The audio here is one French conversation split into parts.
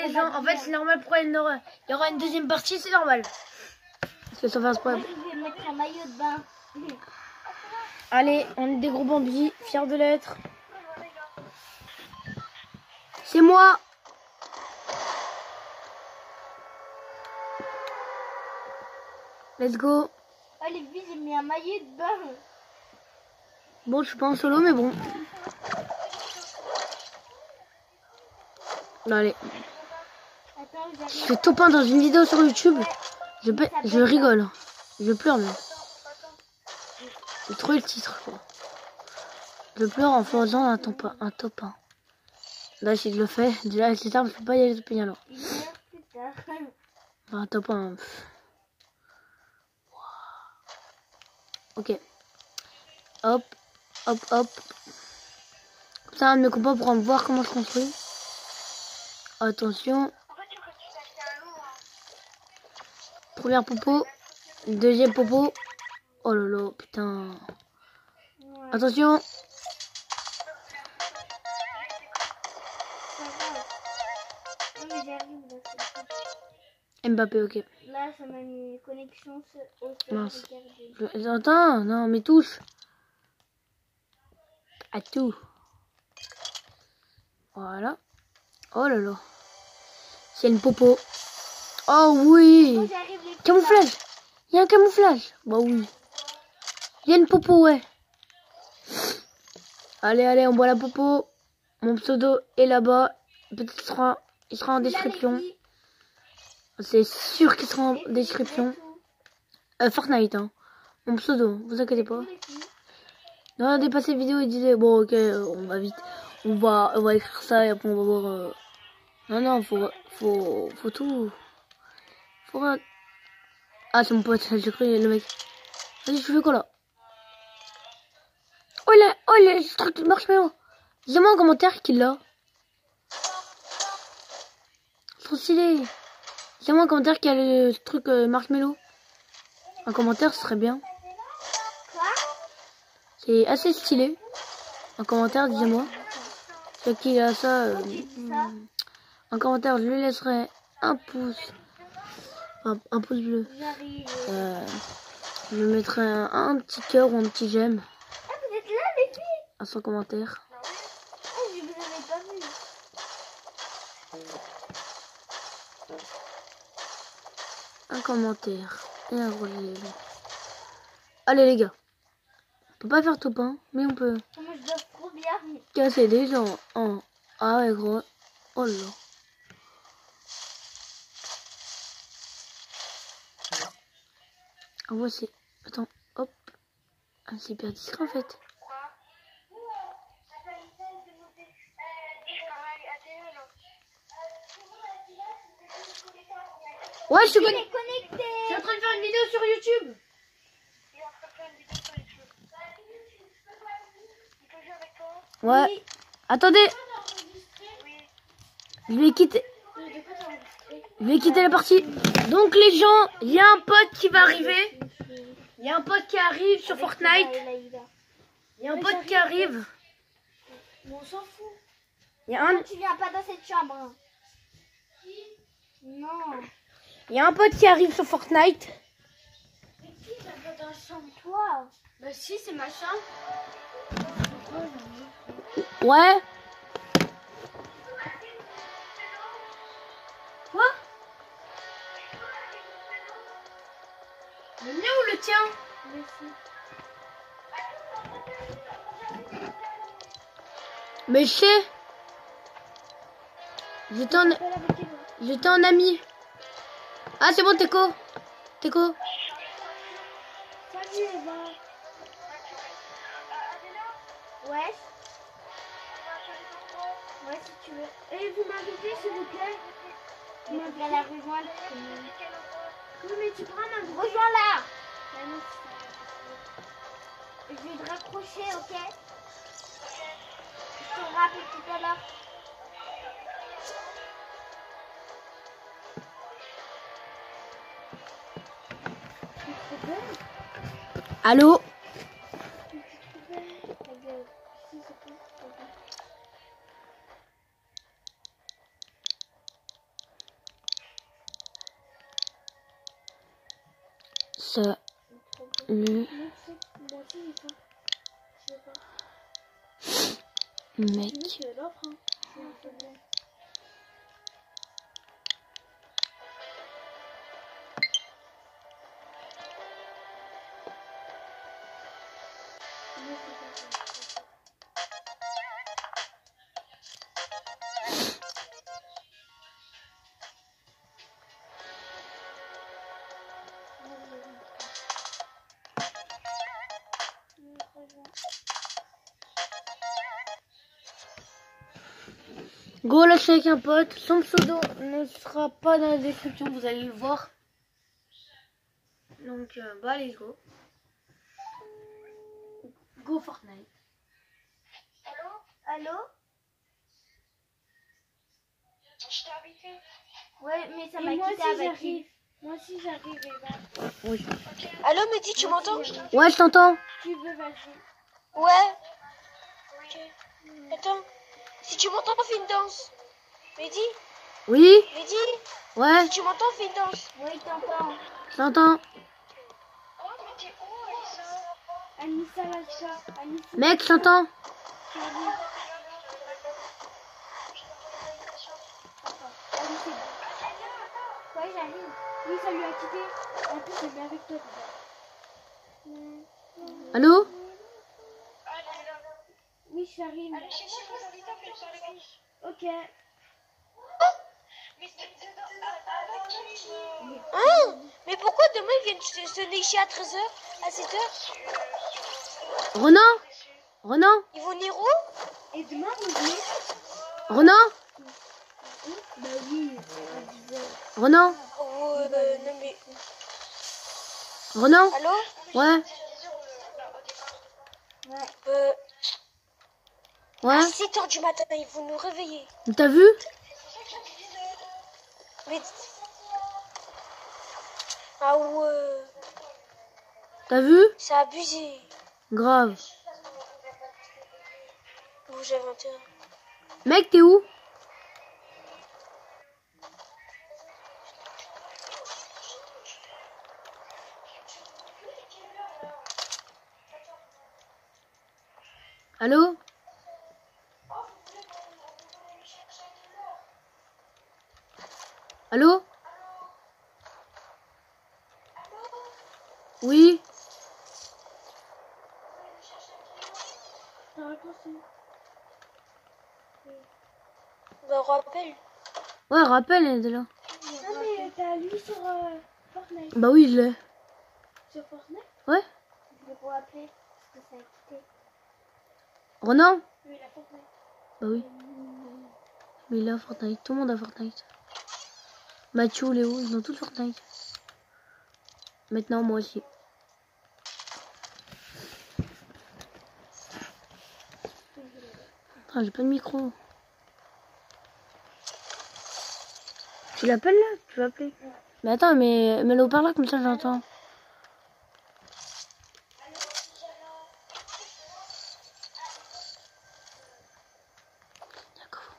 les gens. En fait, c'est normal. Pourquoi il y aura une deuxième partie, c'est normal. Parce que ça va se problème. Je vais mettre un maillot de bain. Allez, on est des gros bandits, fiers de l'être. C'est moi. Let's go. Oh les filles, j'ai mis un maillot de bain. Bon, je suis pas en solo, mais bon. Allez. Attends, Je j'arrive. fais top 1 dans une vidéo sur YouTube. Je rigole. Je pleure même. J'ai trouvé le titre, quoi. Je pleure en faisant un top 1. Là, si je le fais, déjà avec les armes, je peux pas y aller depuis alors. Une heure plus tard. Un top 1. Ok. Hop, hop, hop. Comme ça, un de mes copains pourra me voir comment je construis. Attention. Première popo. Deuxième popo. Oh là là, putain. Ouais. Attention. Ça va. Non mais j'arrive là. Mbappé, ok. Là, ça m'a mis connexion au Mince. regardez. Attends, non, mais touche. À tout. Voilà. Oh là là. C'est une popo. Oh oui. Oh, j'arrive les filles, Camouflage. Il y a un camouflage. Bah oui. Il y a une popo, ouais. Allez, allez, on boit la popo. Mon pseudo est là-bas. Peut-être il sera en là, description. les filles. C'est sûr qu'il sera en description. Fortnite, hein. Mon pseudo, vous inquiétez pas. Les filles. Dans la dépassée vidéo, il disait bon, ok, on va vite. On va écrire ça et après on va voir. Non, non, faut tout. Ah, c'est mon pote, j'ai cru le mec. Vas-y, tu fais quoi là? Oh, le truc de marshmallow. Dis-moi en commentaire qui l'a. Trop stylé. Dis-moi en commentaire qui a le truc marshmallow. Un commentaire, ce serait bien. Quoi? C'est assez stylé. En commentaire, dis-moi. C'est qui a ça. En commentaire, je lui laisserai un pouce. Un pouce bleu. J'arrive. Je lui mettrai un petit cœur ou un petit j'aime. Ah, vous êtes là, les filles? À son commentaire. Ah, je vous avais pas vu. Un commentaire et un relais. Allez les gars. On peut pas faire tout pain, mais on peut Comment je dors trop bien. casser des gens en... Ah ouais gros. Oh là. Ah ouais c'est... Attends, hop. Ah, c'est hyper discret en fait. Ouais, je suis Il est connecté. en train de faire une vidéo sur YouTube. Ouais. Oui. Attendez. Je vais quitter. Je vais quitter la partie. Donc les gens, il y a un pote qui va arriver. Il y a un pote qui arrive sur Fortnite. Il y a un pote qui arrive. Mais on s'en fout. Il y a un... Tu viens pas dans cette chambre. Hein. Non. Il y a un pote qui arrive sur Fortnite. Mais qui va pas dans la chambre, toi? Bah si, c'est ma chambre. Ouais. Quoi? Le mien ou le tien? Mais je sais. J'étais en ami. Ah c'est bon Teco. Teco. Salut Eva. Ouais. Ouais si tu veux. Et vous m'invitez s'il vous plaît. Vous m'invitez la rejoindre. Oui mais tu prends ma rejoins là. Je vais te raccrocher, ok? Je te rappelle tout à l'heure. Allô? Salut. Moi aussi, j'ai faim. Je sais pas. Mec. Sinon, tu veux l'offre, hein. C'est un peu bon. Moi, c'est pas ça. Moi, je vais Go lâcher avec un pote. Son pseudo ne sera pas dans la description, vous allez le voir. Donc bah let's go. Go Fortnite. Allô? Je t'ai invité. Ouais, mais ça Et m'a moi quitté aussi, avec j'arrive. qui? Moi aussi j'arrive, Eva. Oui. Allô Mehdi, tu m'entends? Ouais, je t'entends. Tu veux, vas-y. Ouais. Ok. Attends. Si tu m'entends, fais une danse. Mehdi, Oui. Mehdi, Ouais, si tu m'entends, fais une danse. Oui, t'entends. je t'entends. Oh, mais t'es où, Anissa, lâche pas. Anissa, Mec, je t'entends. j'arrive. Allez, c'est bon. Ouais, j'arrive. Oui, ça lui a quitté. En plus, c'est bien avec toi, déjà. Allô? Oui, j'arrive. Allez, chercher vos invités, fais une soirée. Ok. Mais hein? Mais pourquoi demain ils viennent se nicher à 13h, à 7h? Renan? Renan? Ils vont venir où? Et demain, vous venez? Renan? Bah oui, à 10h. Renan? Oh, non mais... Renan? Allô? Ouais. Ouais. À Ouais. 7h du matin, ils vont nous réveiller. T'as vu? Mais... Ah ouais, T'as vu? c'est abusé. Grave. Bon, j'ai 21. Mec, t'es où? Allô? Allô? Oui? T'as répondu. Bah, rappelle. Ouais, rappelle, elle est là. Non, mais t'as lui sur Fortnite. Bah oui, je l'ai. Sur Fortnite? Ouais? Je vais vous appeler parce que ça a quitté. Renan? Oui, la Fortnite. Bah oui. Mais il a Fortnite. Tout le monde a Fortnite. Mathieu, Léo, ils ont tous Fortnite. Maintenant, moi aussi. Ah, j'ai pas de micro. Tu l'appelles là? Tu vas appeler? Mais attends, mais mets-le au parleur comme ça j'entends. D'accord.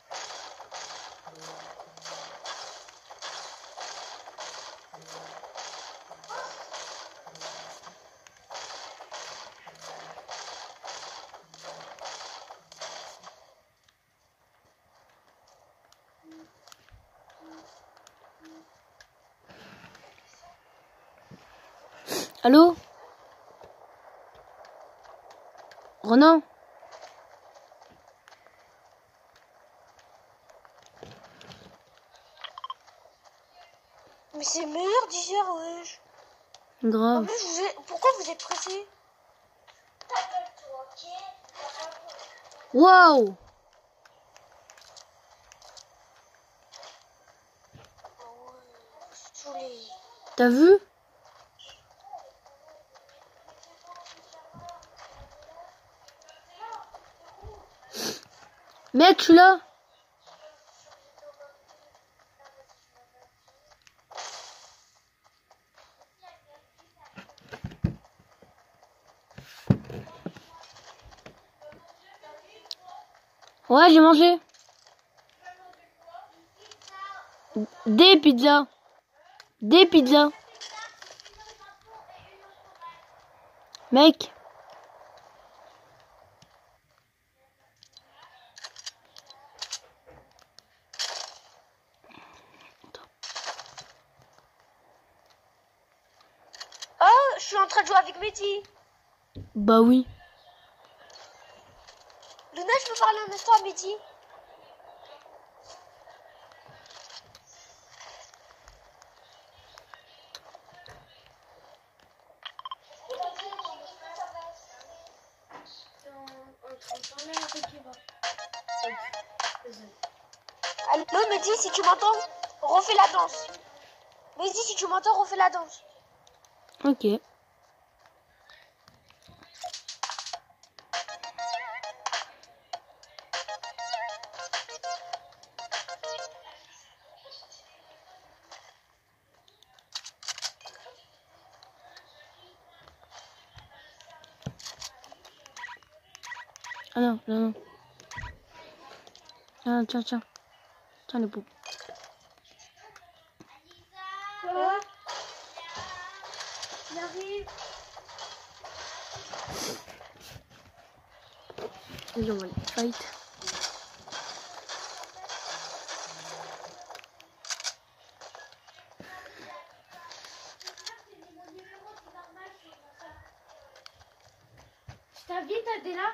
Allô? Renan? Mais c'est meilleur 10h, wesh. En Grave. plus, pourquoi vous êtes pressé? Waouh! Saoulé. T'as vu? Mec, je suis là. Ouais, j'ai mangé. Des pizzas. Des pizzas. Mec. Oh, je suis en train de jouer avec Mehdi. Bah oui. Luna, je peux parler un instant à Mehdi? Allô, Mehdi, si tu m'entends, refais la danse. Mehdi, si tu m'entends, refais la danse. Ok. Ah non, non, non. Ah, tiens, tiens. Tiens les poupes. Quoi? J'arrive. Vas-y, on va les fight. Je t'invite, Adela.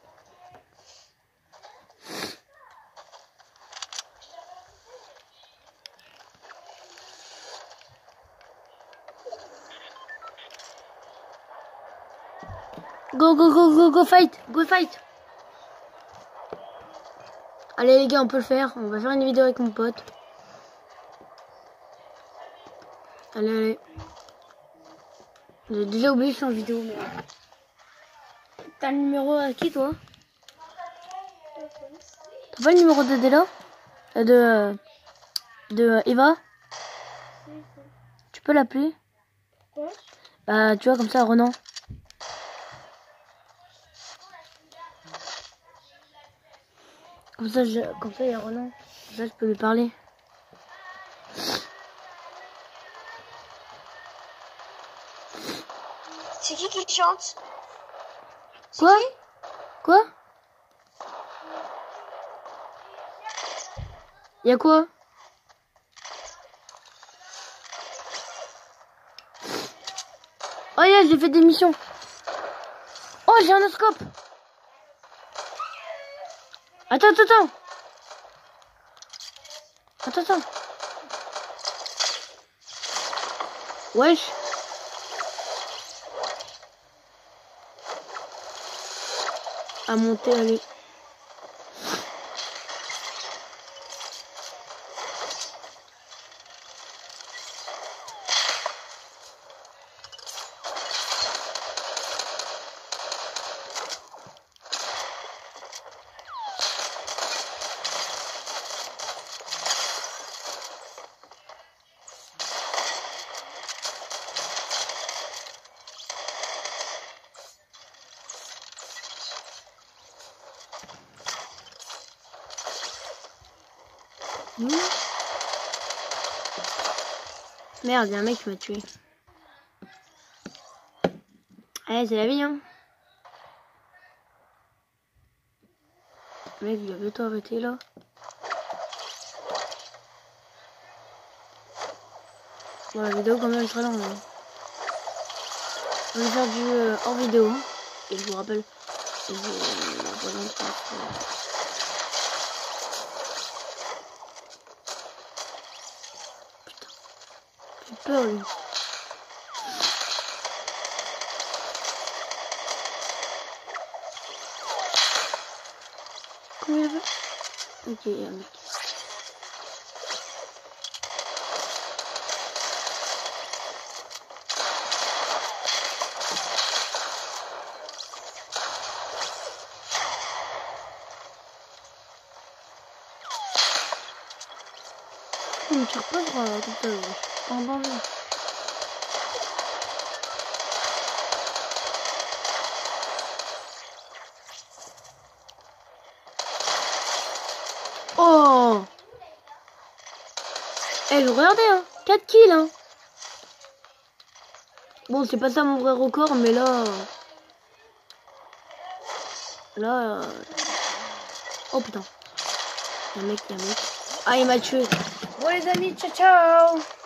Go, go, go, go, go fight. Go fight. Allez les gars, on peut le faire. On va faire une vidéo avec mon pote. Allez, allez. J'ai déjà oublié de faire une vidéo. Mais... T'as le numéro à qui toi? T'as pas le numéro d'Adela? De Eva? Tu peux l'appeler? Quoi? Bah tu vois comme ça Renan. Comme ça il y a Renan. Comme ça je peux lui parler. C'est qui chante? Quoi? Quoi? Y'a quoi? Oh yeah, j'ai fait des missions. Oh, j'ai un oscope. Attends. Attends. Wesh. À monter, allez. Merde, y'a un mec qui m'a tué. Allez, c'est la vie, hein. Le mec, il a bientôt arrêté, là. Bon, la vidéo, quand même, elle sera longue. Hein. On va faire du hors vidéo. Et je vous rappelle... J'ai peur, lui. Combien il veut? Ok, il y a un mec. Il me tire pas droit, là, tout à l'heure. Pas en danger. Oh! Eh, regardez, hein. 4 kills, hein. Bon, c'est pas ça mon vrai record, mais là... Là... Oh putain. Y'a un mec. Ah, il m'a tué. Bon les amis, ciao ciao.